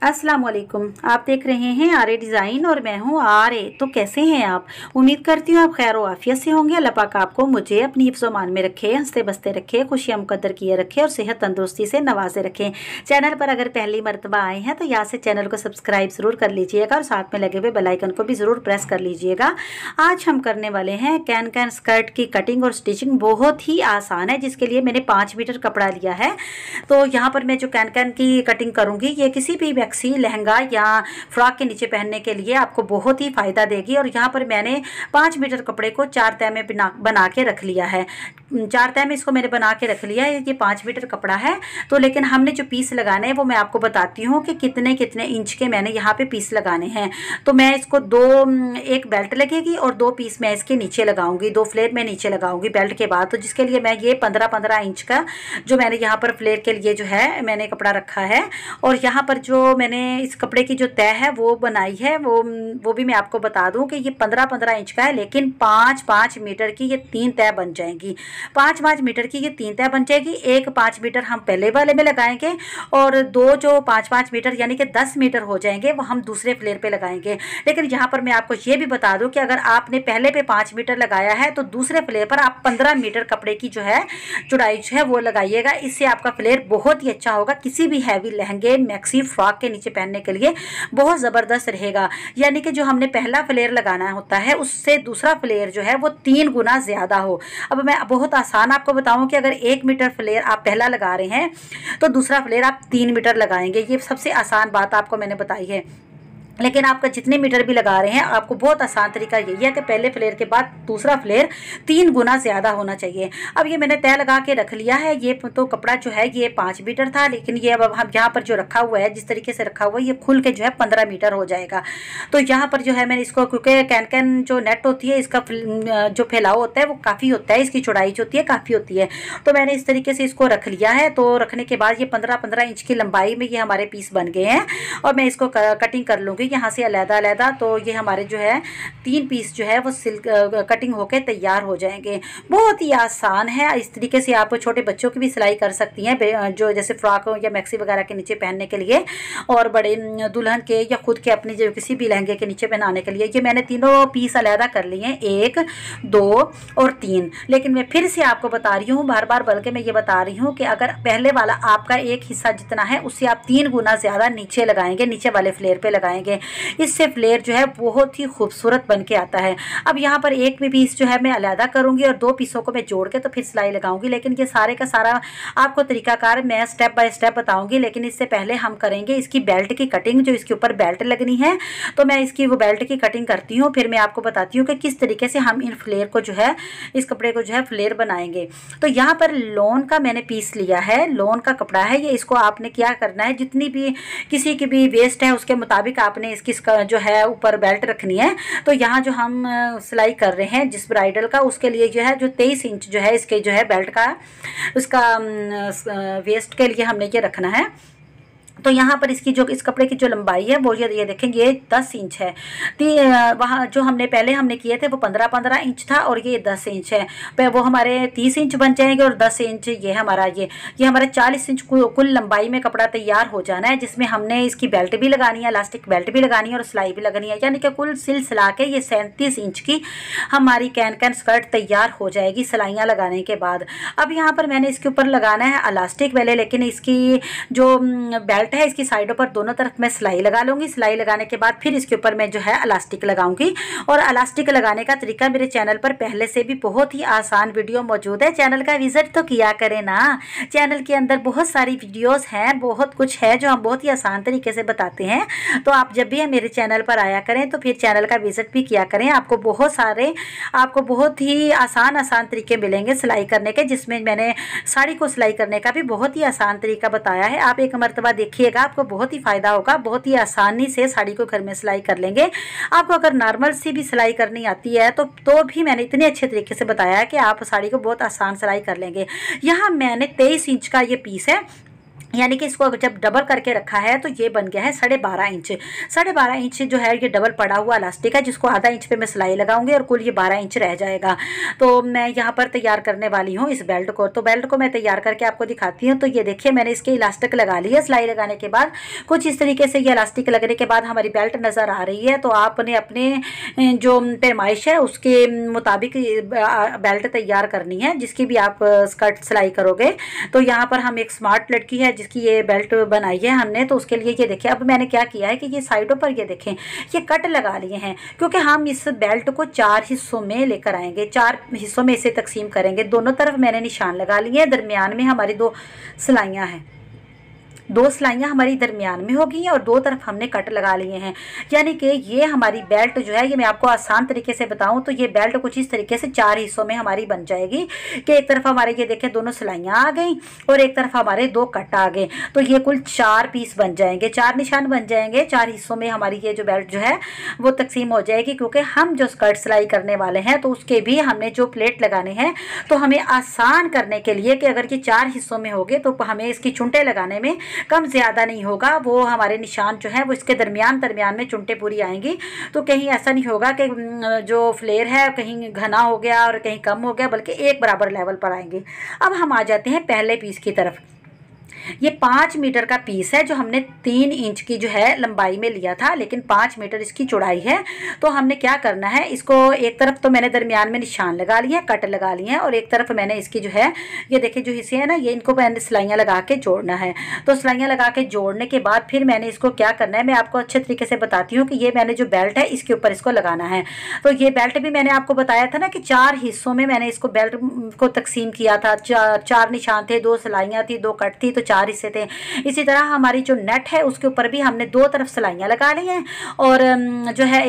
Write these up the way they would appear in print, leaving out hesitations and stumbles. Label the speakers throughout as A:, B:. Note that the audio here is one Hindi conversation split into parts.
A: अस्सलाम वालेकुम। आप देख रहे हैं आरे डिज़ाइन और मैं हूं आरे। तो कैसे हैं आप? उम्मीद करती हूँ आप खैर व आफियत से होंगे। अल्लाह पाक आपको मुझे अपनी हिफ्ज़ मान में रखे, हंसते बसते रखे, खुशियाँ मुकद्दर किए रखे और सेहत तंदुरुस्ती से नवाजे रखें। चैनल पर अगर पहली मरतबा आए हैं तो यहाँ से चैनल को सब्सक्राइब ज़रूर कर लीजिएगा और साथ में लगे हुए बेल आइकन को भी ज़रूर प्रेस कर लीजिएगा। आज हम करने वाले हैं कैन कैन स्कर्ट की कटिंग और स्टिचिंग। बहुत ही आसान है, जिसके लिए मैंने 5 मीटर कपड़ा लिया है। तो यहाँ पर मैं जो कैन कैन की कटिंग करूँगी ये किसी भी मैक्सी, लहंगा या फ्रॉक के नीचे पहनने के लिए आपको बहुत ही फ़ायदा देगी। और यहाँ पर मैंने 5 मीटर कपड़े को 4 तह में बना के रख लिया है। 4 तह में इसको मैंने बना के रख लिया है। ये 5 मीटर कपड़ा है। तो लेकिन हमने जो पीस लगाने हैं वो मैं आपको बताती हूँ कि कितने कितने इंच के मैंने यहाँ पे पीस लगाने हैं। तो मैं इसको एक बेल्ट लगेगी और 2 पीस मैं इसके नीचे लगाऊंगी, 2 फ्लेयर में नीचे लगाऊंगी बेल्ट के बाद। तो जिसके लिए मैं ये 15-15 इंच का जो मैंने यहाँ पर फ्लेयर के लिए जो है मैंने कपड़ा रखा है। और यहाँ पर जो मैंने इस कपड़े की जो तह है वो बनाई है वो भी मैं आपको बता दूं कि ये 15-15 इंच का है, लेकिन 5-5 मीटर की ये 3 तह बन जाएंगी। 5-5 मीटर की ये 3 तह बन जाएगी। एक 5 मीटर हम पहले वाले में लगाएंगे और 2 जो 5-5 मीटर यानी कि 10 मीटर हो जाएंगे वो हम दूसरे फ्लेयर पे लगाएंगे। लेकिन यहाँ पर मैं आपको ये भी बता दूं कि अगर आपने पहले पे 5 मीटर लगाया है तो दूसरे फ्लेयर पर आप 15 मीटर कपड़े की जो है चौड़ाई जो है वो लगाइएगा। इससे आपका फ्लेयर बहुत ही अच्छा होगा। किसी भी हैवी लहंगे, मैक्सी, फ्रॉक के नीचे पहनने के लिए बहुत ज़बरदस्त रहेगा। यानी कि जो हमने पहला फ्लेयर लगाना होता है उससे दूसरा फ्लेयर जो है वो 3 गुना ज़्यादा हो। अब मैं बहुत आसान आपको बताऊं कि अगर 1 मीटर फ्लेयर आप पहला लगा रहे हैं तो दूसरा फ्लेयर आप 3 मीटर लगाएंगे। ये सबसे आसान बात आपको मैंने बताई है। लेकिन आपका जितने मीटर भी लगा रहे हैं आपको बहुत आसान तरीका यही है कि पहले फ्लेयर के बाद दूसरा फ्लेयर 3 गुना ज़्यादा होना चाहिए। अब ये मैंने तय लगा के रख लिया है। ये तो कपड़ा जो है ये 5 मीटर था, लेकिन ये अब हम यहाँ पर जो रखा हुआ है, जिस तरीके से रखा हुआ है, ये खुल के जो है 15 मीटर हो जाएगा। तो यहाँ पर जो है मैंने इसको, क्योंकि कैन कैन जो नेट होती है इसका जो फैलाव होता है वो काफ़ी होता है, इसकी चौड़ाई जो होती है काफ़ी होती है। तो मैंने इस तरीके से इसको रख लिया है। तो रखने के बाद ये 15-15 इंच की लंबाई में ये हमारे पीस बन गए हैं और मैं इसको कटिंग कर लूँगी यहाँ से अलग-अलग। तो ये हमारे जो है 3 पीस जो है वो सिल्क कटिंग होके तैयार हो जाएंगे। बहुत ही आसान है। इस तरीके से आप छोटे बच्चों की भी सिलाई कर सकती हैं, जो जैसे फ्रॉक या मैक्सी वगैरह के नीचे पहनने के लिए, और बड़े दुल्हन के या खुद के अपने जो किसी भी लहंगे के नीचे पहनाने के लिए। ये मैंने तीनों पीस अलग कर लिए हैं, 1, 2 और 3। लेकिन मैं फिर से आपको बता रही हूँ, बार बार बल्कि मैं ये बता रही हूँ कि अगर पहले वाला आपका एक हिस्सा जितना है उससे आप 3 गुना ज़्यादा नीचे लगाएंगे, नीचे वाले फ्लेयर पे लगाएंगे। इससे फ्लेयर जो है बहुत ही खूबसूरत बन के आता है। अब यहाँ पर एक भी पीस जो है मैं अलहदा करूँगी और 2 पीसों को मैं जोड़ के तो फिर सिलाई लगाऊंगी। लेकिन ये सारे का सारा आपको तरीकाकार मैं स्टेप बाय स्टेप बताऊंगी। लेकिन इससे पहले हम करेंगे इसकी बेल्ट की कटिंग, जो इसके ऊपर बेल्ट लगनी है। तो मैं इसकी वो बेल्ट की कटिंग करती हूँ, फिर मैं आपको बताती हूँ कि किस तरीके से हम इन फ्लेयर को जो है, इस कपड़े को जो है फ्लेयर बनाएंगे। तो यहाँ पर लोन का मैंने पीस लिया है, लोन का कपड़ा है ये। इसको आपने क्या करना है, जितनी भी किसी की भी वेस्ट है उसके मुताबिक आपने इसकी जो है ऊपर बेल्ट रखनी है। तो यहाँ जो हम सिलाई कर रहे हैं जिस ब्राइडल का, उसके लिए जो है जो 23 इंच जो है इसके जो है बेल्ट का, उसका वेस्ट के लिए हमने ये रखना है। तो यहाँ पर इसकी जो इस कपड़े की जो लंबाई है वो ये देखेंगे ये 10 इंच है। वहाँ जो हमने पहले हमने किए थे वो 15-15 इंच था और ये 10 इंच है। वो हमारे 30 इंच बन जाएंगे और 10 इंच ये हमारा ये हमारे 40 इंच कुल लंबाई में कपड़ा तैयार हो जाना है, जिसमें हमने इसकी बेल्ट भी लगानी है, इलास्टिक बेल्ट भी लगानी है और सिलाई भी लगनी है। यानी कि कुल सिला के ये 37 इंच की हमारी कैन कैन स्कर्ट तैयार हो जाएगी सिलाइयाँ लगाने के बाद। अब यहाँ पर मैंने इसके ऊपर लगाना है इलास्टिक वाले, लेकिन इसकी जो बेल्ट है इसकी साइडों पर दोनों तरफ मैं सिलाई लगा लूँगी। सिलाई लगाने के बाद फिर इसके ऊपर मैं जो है इलास्टिक लगाऊंगी। और इलास्टिक लगाने का तरीका मेरे चैनल पर पहले से भी बहुत ही आसान वीडियो मौजूद है। चैनल का विजिट तो किया करें ना। चैनल के अंदर बहुत सारी वीडियोस हैं, बहुत कुछ है जो हम बहुत ही आसान तरीके से बताते हैं। तो आप जब भी मेरे चैनल पर आया करें तो फिर चैनल का विजिट भी किया करें। आपको बहुत ही आसान तरीके मिलेंगे सिलाई करने के, जिसमें मैंने साड़ी को सिलाई करने का भी बहुत ही आसान तरीका बताया है। आप एक मरतबा देखिएगा, आपको बहुत ही फ़ायदा होगा। बहुत ही आसानी से साड़ी को घर में सिलाई कर लेंगे। आपको अगर नॉर्मल सी भी सिलाई करनी आती है तो भी मैंने इतने अच्छे तरीके से बताया है कि आप साड़ी को बहुत आसान सिलाई कर लेंगे। यहाँ मैंने 23 इंच का ये पीस है, यानी कि इसको जब डबल करके रखा है तो ये बन गया है 12.5 इंच। 12.5 इंच जो है ये डबल पड़ा हुआ इलास्टिक है, जिसको आधा इंच पे मैं सिलाई लगाऊंगी और कुल ये 12 इंच रह जाएगा। तो मैं यहाँ पर तैयार करने वाली हूँ इस बेल्ट को। तो बेल्ट को मैं तैयार करके आपको दिखाती हूँ। तो ये देखिए मैंने इसके इलास्टिक लगा ली है। सिलाई लगाने के बाद कुछ इस तरीके से ये इलास्टिक लगने के बाद हमारी बेल्ट नज़र आ रही है। तो आपने अपने जो पैमाइश है उसके मुताबिक बेल्ट तैयार करनी है, जिसकी भी आप स्कर्ट सिलाई करोगे। तो यहाँ पर हम एक स्मार्ट लड़की है जिसकी ये बेल्ट बनाई है हमने, तो उसके लिए ये देखिए अब मैंने क्या किया है कि ये साइडों पर ये देखें ये कट लगा लिए हैं, क्योंकि हम इस बेल्ट को 4 हिस्सों में लेकर आएंगे, 4 हिस्सों में इसे तकसीम करेंगे। दोनों तरफ मैंने निशान लगा लिए हैं, दरमियान में हमारी 2 सिलाइयाँ हैं, 2 सिलाइयाँ हमारी दरमियान में होगी हैं और 2 तरफ हमने कट लगा लिए हैं। यानी कि ये हमारी बेल्ट जो है, ये मैं आपको आसान तरीके से बताऊं तो ये बेल्ट कुछ इस तरीके से 4 हिस्सों में हमारी बन जाएगी कि एक तरफ हमारे ये देखें दोनों सिलाइयाँ आ गई और एक तरफ हमारे 2 कट आ गए। तो ये कुल 4 पीस बन जाएंगे, 4 निशान बन जाएंगे। 4 हिस्सों में हमारी ये जो बेल्ट जो है वो तकसीम हो जाएगी, क्योंकि हम जो स्कर्ट सिलाई करने वाले हैं तो उसके भी हमने जो प्लेट लगाने हैं, तो हमें आसान करने के लिए कि अगर ये 4 हिस्सों में होगे तो हमें इसकी चुंटे लगाने में कम ज़्यादा नहीं होगा। वो हमारे निशान जो है वो इसके दरमियान में चुंटे पूरी आएंगी। तो कहीं ऐसा नहीं होगा कि जो फ्लेयर है कहीं घना हो गया और कहीं कम हो गया, बल्कि एक बराबर लेवल पर आएंगे। अब हम आ जाते हैं पहले पीस की तरफ। ये 5 मीटर का पीस है जो हमने 3 इंच की जो है लंबाई में लिया था, लेकिन 5 मीटर इसकी चौड़ाई है। तो हमने क्या करना है, इसको एक तरफ तो मैंने दरमियान में निशान लगा लिए हैं, कट लगा लिए हैं, और एक तरफ मैंने इसकी जो है ये देखिए जो हिस्से हैं ना, ये इनको मैंने सिलाइयाँ लगा के जोड़ना है। तो सिलाइयाँ लगा के जोड़ने के बाद फिर मैंने इसको क्या करना है, मैं आपको अच्छे तरीके से बताती हूँ कि ये मैंने जो बेल्ट है इसके ऊपर इसको लगाना है। तो ये बेल्ट भी मैंने आपको बताया था ना कि 4 हिस्सों में मैंने इसको बेल्ट को तकसीम किया था। 4 निशान थे, 2 सिलाइयाँ थी, 2 कट थी, तो 4 हिस्से थे। इसी तरह हमारी जो नेट है उसके ऊपर भी हमने 2 तरफ सिलाइयाँ लगा ली हैं और जो है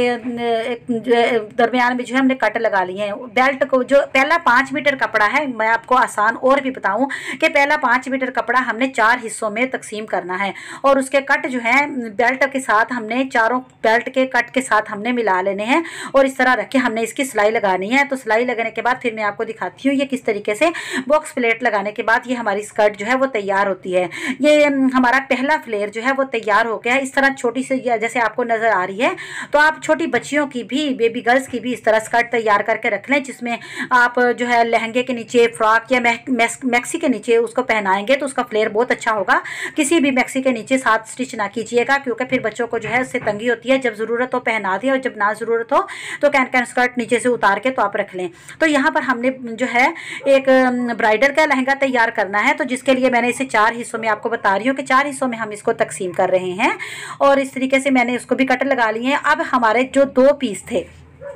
A: दरमियान में जो है हमने कट लगा लिए हैं। बेल्ट को जो पहला 5 मीटर कपड़ा है, मैं आपको आसान और भी बताऊं कि पहला 5 मीटर कपड़ा हमने 4 हिस्सों में तकसीम करना है और उसके कट जो है बेल्ट के साथ हमने चारों बेल्ट के कट के साथ हमने मिला लेने हैं और इस तरह रख के हमने इसकी सिलाई लगानी है। तो सिलाई लगाने के बाद फिर मैं आपको दिखाती हूँ ये किस तरीके से बॉक्स प्लेट लगाने के बाद ये हमारी स्कर्ट जो है वो तैयार होती है। ये हमारा पहला फ्लेयर जो है वो तैयार हो गया है। इस तरह छोटी सी जैसे आपको नज़र आ रही है, तो आप छोटी बच्चियों की भी, बेबी गर्ल्स की भी इस तरह स्कर्ट तैयार करके रख लें, जिसमें आप जो है लहंगे के नीचे, फ्रॉक या मैक्सी के नीचे उसको पहनाएंगे तो उसका फ्लेयर बहुत अच्छा होगा। किसी भी मैक्सी के नीचे 7 स्टिच ना कीजिएगा, क्योंकि फिर बच्चों को जो है उससे तंगी होती है। जब ज़रूरत हो पहना दिया और जब ना ज़रूरत हो तो कैन स्कर्ट नीचे से उतार के तो आप रख लें। तो यहाँ पर हमने जो है एक ब्राइडल का लहंगा तैयार करना है, तो जिसके लिए मैंने इसे 4 हिस्सों में आपको बता रही हूँ कि 4 हिस्सों में हम इसको तकसीम कर रहे हैं और इस तरीके से मैंने उसको भी कट लगा लिए हैं। अब हमारे जो 2 पीस थे,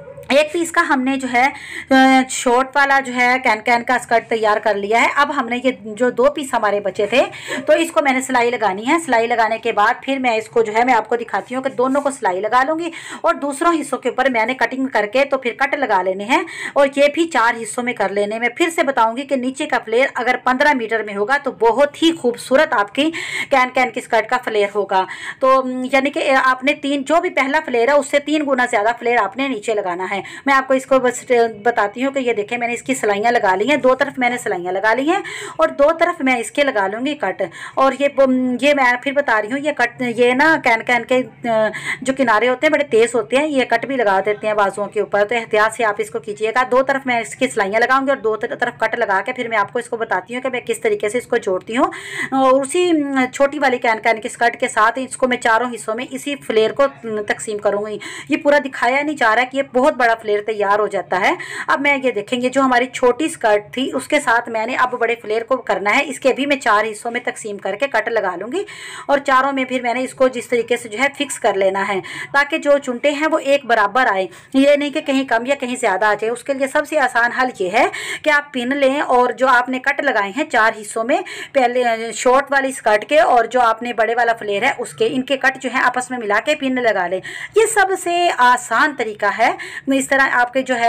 A: एक पीस का हमने जो है शॉर्ट वाला जो है कैन का स्कर्ट तैयार कर लिया है। अब हमने ये जो 2 पीस हमारे बचे थे तो इसको मैंने सिलाई लगानी है। सिलाई लगाने के बाद फिर मैं इसको जो है मैं आपको दिखाती हूँ कि दोनों को सिलाई लगा लूँगी और दूसरों हिस्सों के ऊपर मैंने कटिंग करके तो फिर कट लगा लेने हैं और ये भी 4 हिस्सों में कर लेने। मैं फिर से बताऊँगी कि नीचे का फ्लेयर अगर 15 मीटर में होगा तो बहुत ही खूबसूरत आपकी कैन की स्कर्ट का फ्लेयर होगा। तो यानी कि आपने 3 जो भी पहला फ्लेयर है उससे 3 गुना ज़्यादा फ्लेयर आपने नीचे लगाना है। मैं आपको इसको बस बताती हूँ कि ये देखें मैंने इसकी सिलाइयाँ लगा ली हैं, 2 तरफ मैंने सिलाइयाँ लगा ली हैं और 2 तरफ मैं इसके लगा लूँगी कट। और ये मैं फिर बता रही हूँ, ये कट ये ना कैन के जो किनारे होते हैं बड़े तेज़ होते हैं, ये कट भी लगा देते हैं बाजुओं के ऊपर, तो एहतियात से आप इसको कीजिएगा। 2 तरफ मैं इसकी सिलाइयाँ लगाऊंगी और 2 तरफ कट लगा के फिर मैं आपको इसको बताती हूँ कि मैं किस तरीके से इसको जोड़ती हूँ। और उसी छोटी वाली कैन की स्कर्ट के साथ इसको मैं चारों हिस्सों में इसी फ्लेयर को तकसीम करूँगी। ये पूरा दिखाया नहीं जा रहा है कि ये बहुत बड़ा फ्लेयर तैयार हो जाता है। अब मैं ये देखेंगे जो हमारी छोटी स्कर्ट थी उसके साथ मैंने अब बड़े फ्लेयर को करना है। इसके भी मैं 4 हिस्सों में तकसीम करके कट लगा लूँगी और चारों में फिर मैंने इसको जिस तरीके से जो है फिक्स कर लेना है ताकि जो चुनटे हैं वो एक बराबर आए, ये नहीं कि कहीं कम या कहीं ज़्यादा आ जाए। उसके लिए सबसे आसान हल ये है कि आप पिन लें और जो आपने कट लगाए हैं 4 हिस्सों में, पहले शॉर्ट वाली स्कर्ट के और जो आपने बड़े वाला फ्लेयर है उसके, इनके कट जो है आपस में मिला के पिन लगा लें। ये सबसे आसान तरीका है। इस तरह आपके जो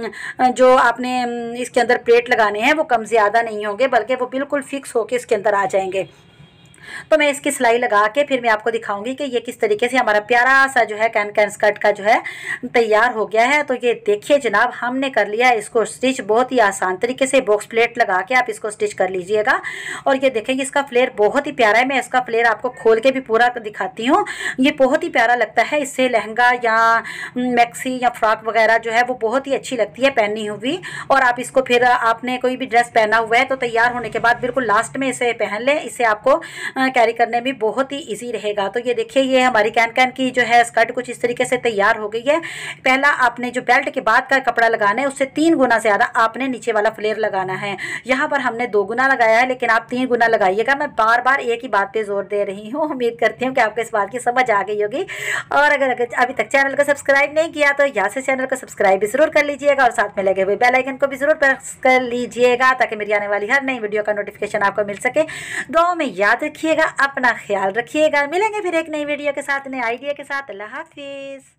A: है जो आपने इसके अंदर प्लेट लगाने हैं वो कम ज़्यादा नहीं होंगे, बल्कि वो बिल्कुल फिक्स होके इसके अंदर आ जाएंगे। तो मैं इसकी सिलाई लगा के फिर मैं आपको दिखाऊंगी कि ये किस तरीके से हमारा प्यारा सा जो है कैन स्कर्ट का जो है तैयार हो गया है। तो ये देखिए जनाब, हमने कर लिया है इसको स्टिच बहुत ही आसान तरीके से। बॉक्स प्लेट लगा के आप इसको स्टिच कर लीजिएगा। और ये देखेंगे इसका फ्लेयर बहुत ही प्यारा है। मैं इसका फ्लेयर आपको खोल के भी पूरा दिखाती हूँ। ये बहुत ही प्यारा लगता है। इससे लहंगा या मैक्सी या फ्रॉक वगैरह जो है वो बहुत ही अच्छी लगती है पहनी हुई। और आप इसको फिर आपने कोई भी ड्रेस पहना हुआ है तो तैयार होने के बाद बिल्कुल लास्ट में इसे पहन लें। इसे आपको कैरी करने में बहुत ही ईजी रहेगा। तो ये देखिए, ये हमारी कैन की जो है स्कर्ट कुछ इस तरीके से तैयार हो गई है। पहला आपने जो बेल्ट के बाद का कपड़ा लगाना है उससे 3 गुना ज़्यादा आपने नीचे वाला फ्लेयर लगाना है। यहाँ पर हमने 2 गुना लगाया है, लेकिन आप 3 गुना लगाइएगा। मैं बार बार एक ही बात पे जोर दे रही हूँ। उम्मीद करती हूँ कि आपको इस बात की समझ आ गई होगी। और अगर अभी तक चैनल को सब्सक्राइब नहीं किया तो यहाँ से चैनल को सब्सक्राइब भी जरूर कर लीजिएगा और साथ में लगे हुए बेल आइकन को भी जरूर प्रेस कर लीजिएगा ताकि मेरी आने वाली हर नई वीडियो का नोटिफिकेशन आपको मिल सके। दुआओं में याद रखिएगा, अपना ख्याल रखिएगा। मिलेंगे फिर एक नई वीडियो के साथ, नए आइडिया के साथ। अल्लाह हाफिज़।